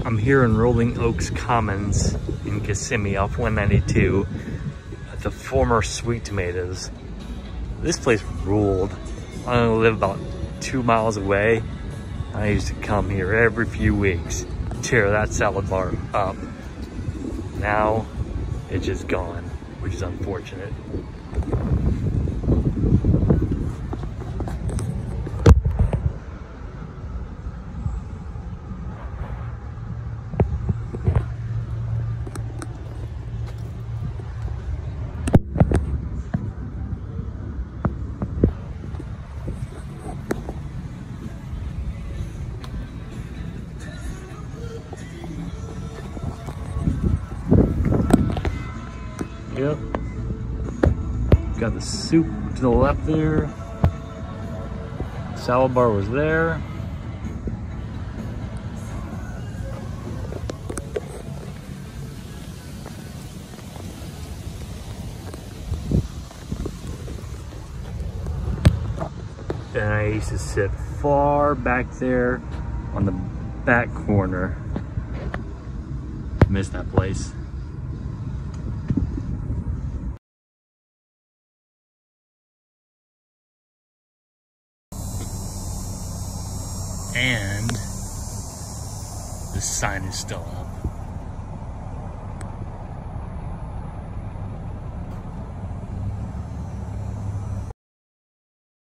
I'm here in Rolling Oaks Commons in Kissimmee off 192 at the former Sweet Tomatoes. This place ruled. I only live about 2 miles away. I used to come here every few weeks, tear that salad bar up. Now it's just gone, which is unfortunate. Yep. Got the soup to the left there. Salad bar was there. And I used to sit far back there on the back corner. Miss that place. And the sign is still up.